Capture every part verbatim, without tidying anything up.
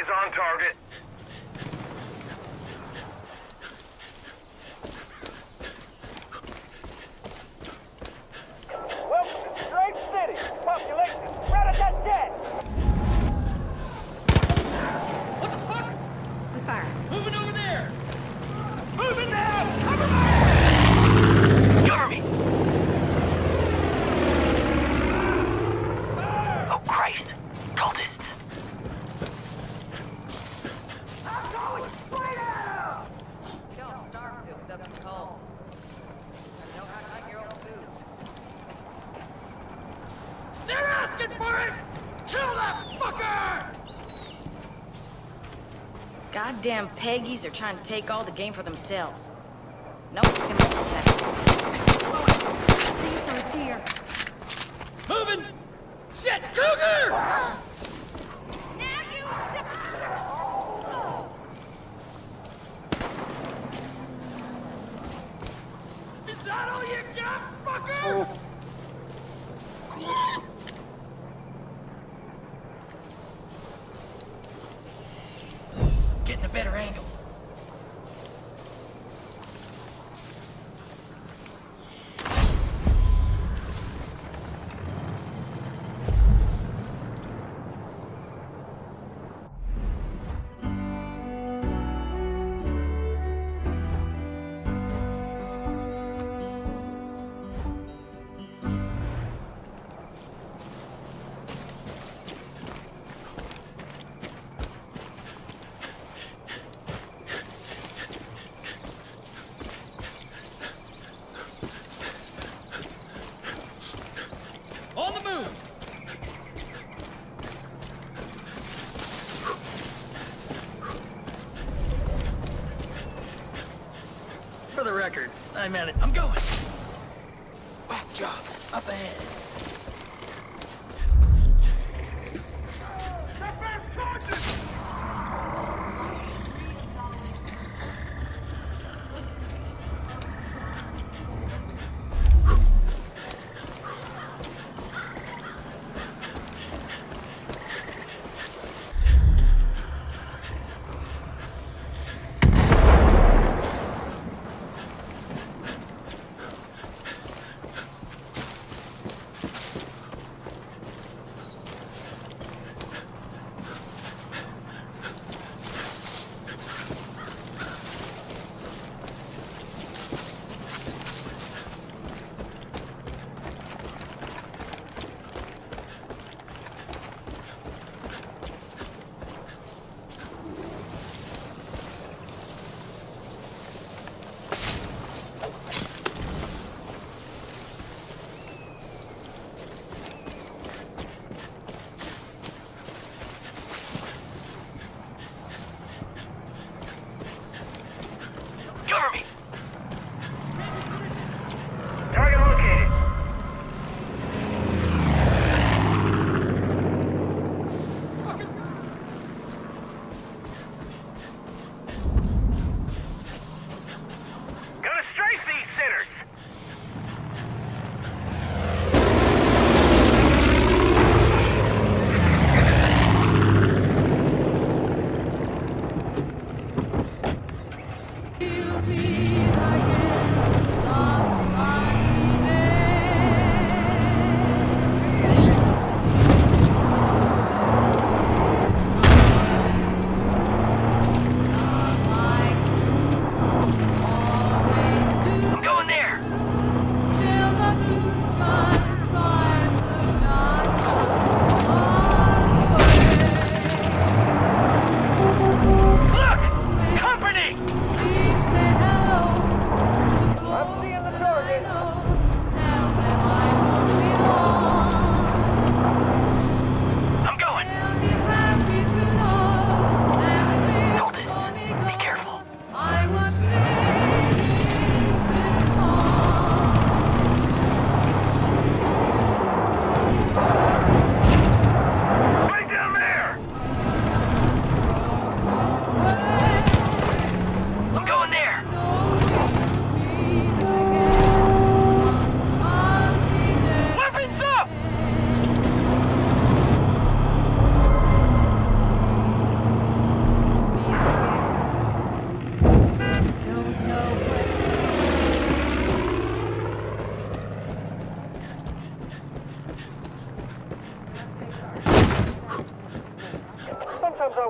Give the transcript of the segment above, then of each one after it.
Eyes on target. Welcome to Strange City. Population right at that jet. What the fuck? Who's firing? Moving over there! Moving now! Cover my... Cover me! Oh, Christ. Cultists. I'm going straight at him. Don't starve if it was up to cold. I know how to like your own food. They're asking for it! Kill that fucker! Goddamn Peggies are trying to take all the game for themselves. No one can make that. See it's here. Moving! Shit! Cougar! Now you zip. Is that all you got, fucker? Getting a better angle. On the move! For the record, I'm at it. I'm going. Whack jobs up ahead.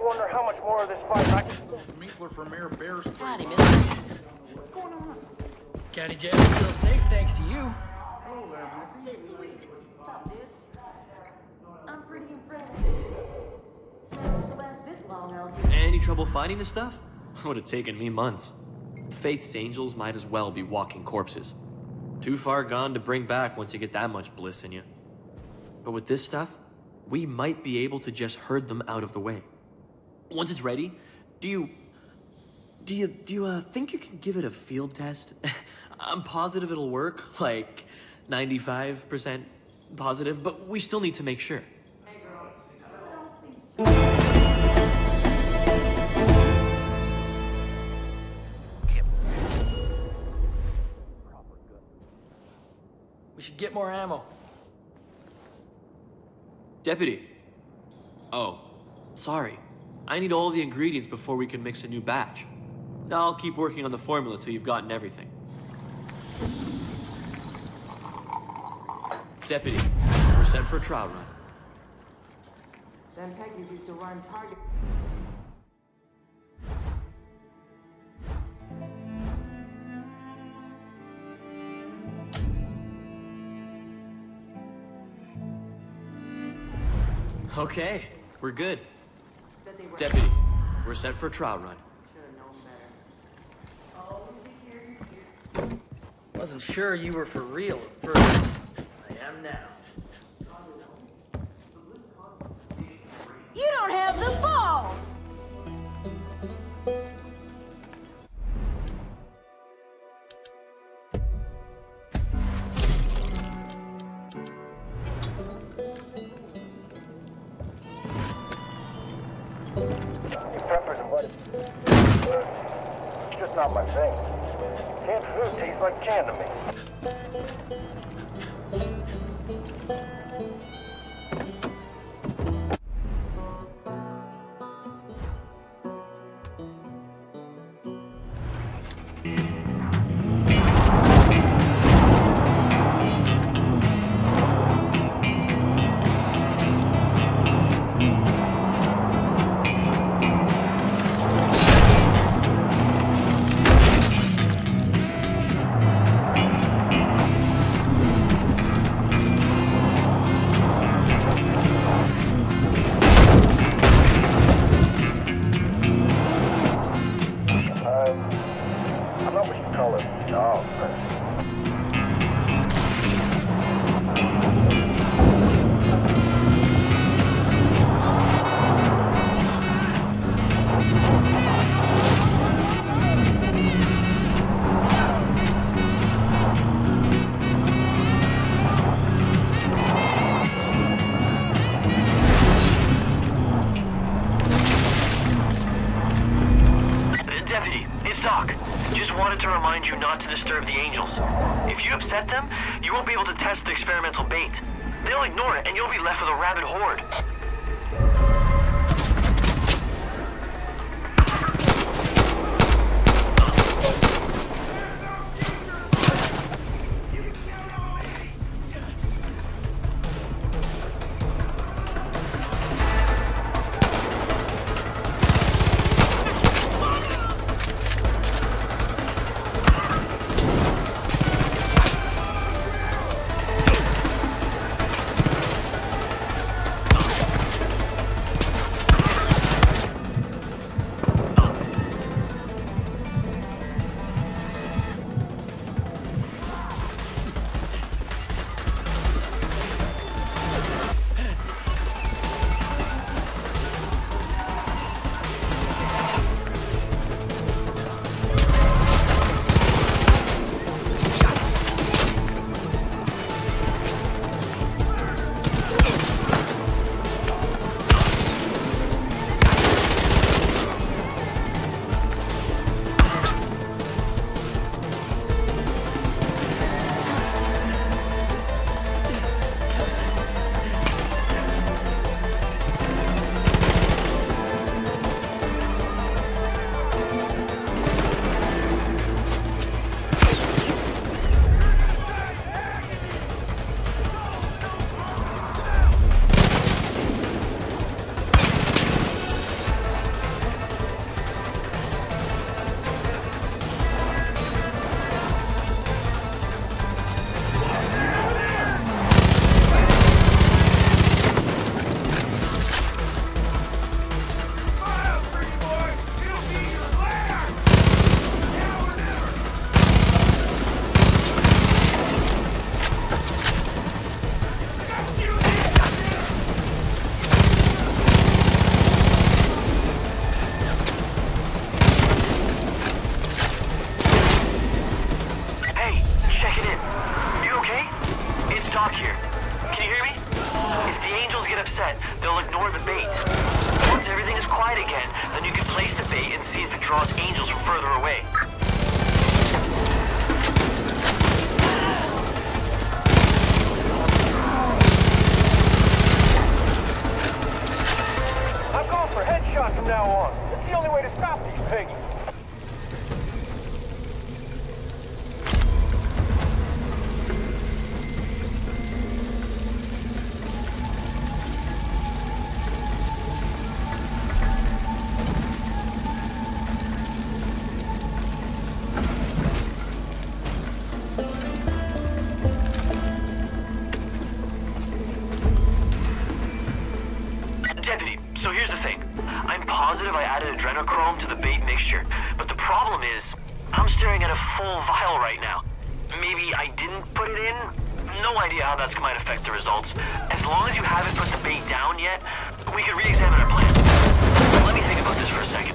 wonder how much more of this fight I can... Meatler from Air Bears. Howdy, mister. County jail is still safe thanks to you. I'm pretty impressed. To last this long out here. Any trouble finding this stuff? Would have taken me months. Faith's angels might as well be walking corpses. Too far gone to bring back once you get that much bliss in you. But with this stuff, we might be able to just herd them out of the way. Once it's ready, do you... Do you, do you uh, think you can give it a field test? I'm positive it'll work, like ninety-five percent positive, but we still need to make sure. We should get more ammo. Deputy. Oh, sorry. I need all the ingredients before we can mix a new batch. Now I'll keep working on the formula till you've gotten everything. Deputy, we're set for a trial run. Them Peggies used to run target. Okay, we're good. Deputy, we're set for a trial run. Wasn't sure you were for real at first. I am now. You don't have the balls! Peppers and butter. It's just not my thing. Canned food tastes like can to me. lower the bait. Once everything is quiet again, then you can place the bait and see if it draws angels from further away. I'm going for headshot from now on. It's the only way to stop these piggies. Deputy, so here's the thing. I'm positive I added adrenochrome to the bait mixture, but the problem is, I'm staring at a full vial right now. Maybe I didn't put it in? No idea how that might affect the results. As long as you haven't put the bait down yet, we can re-examine our plan. Let me think about this for a second.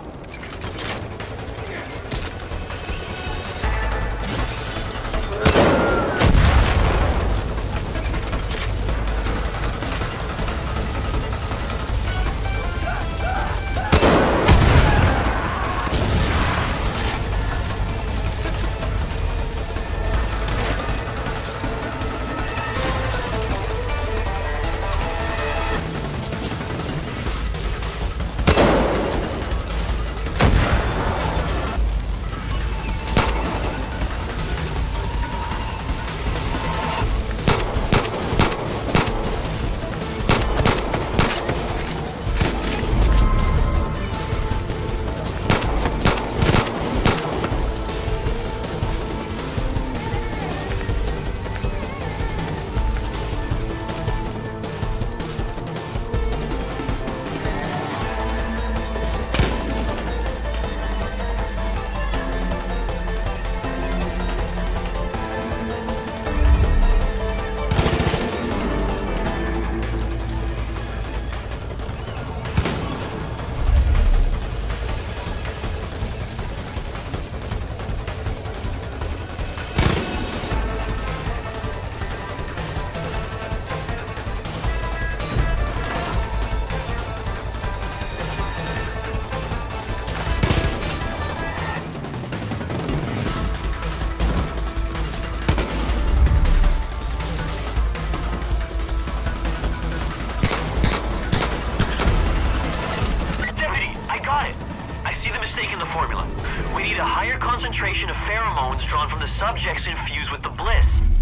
Concentration of pheromones drawn from the subjects infused with the bliss.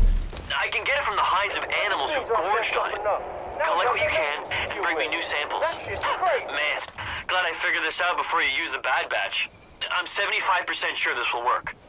I can get it from the hides of animals who've gorged on it. Collect what you can and bring me new samples. Man, glad I figured this out before you use the bad batch. I'm seventy-five percent sure this will work.